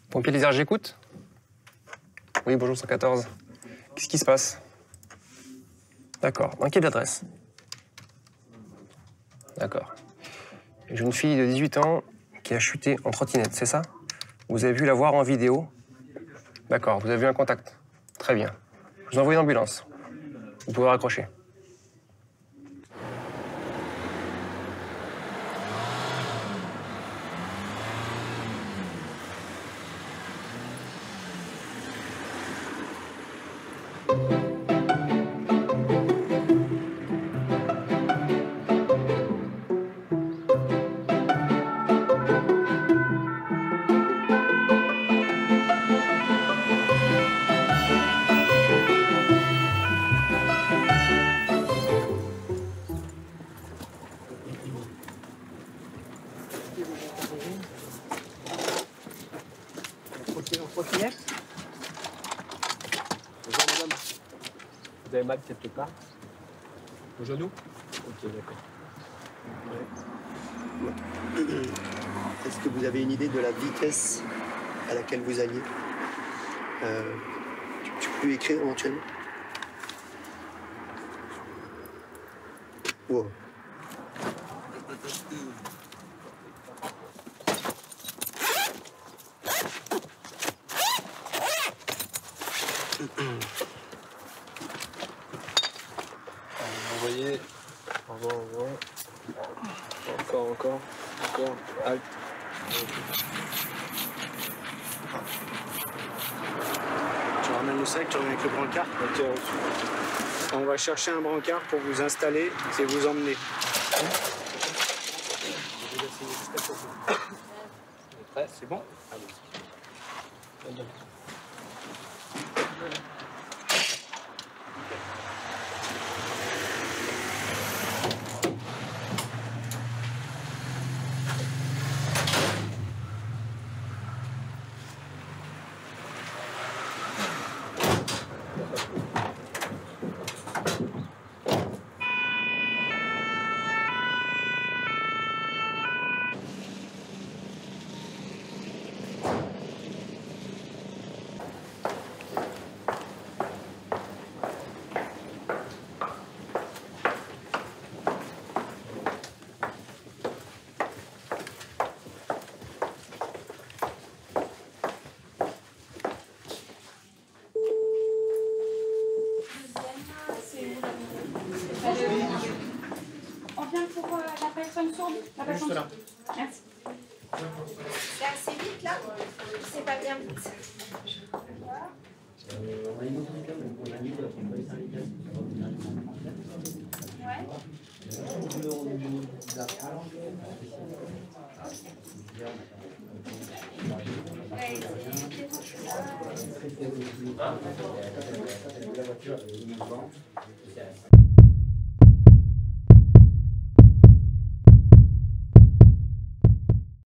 Pompier Les Arts, j'écoute. Oui, bonjour 114. Qu'est-ce qui se passe? D'accord. Dans quelle adresse? D'accord. Une jeune fille de 18 ans qui a chuté en trottinette, c'est ça? Vous avez vu la voir en vidéo? D'accord, vous avez vu un contact. Très bien. Je vous envoie une ambulance. Vous pouvez raccrocher. Trottinette. Bonjour madame. Vous avez mal quelque part? Au genou? Ok, d'accord. Ouais. Est-ce que vous avez une idée de la vitesse à laquelle vous alliez? Tu peux écrire éventuellement? Wow. Envoyez. Au revoir, au revoir. Encore. Halte. Tu ramènes le sac, tu reviens avec le brancard. Ok, reçu. On va chercher un brancard pour vous installer et vous emmener. Vous êtes prêts? C'est bon? Allez. On vient pour la personne sourde. La personne sourde. Merci. C'est assez vite là? C'est pas bien vite. Ouais.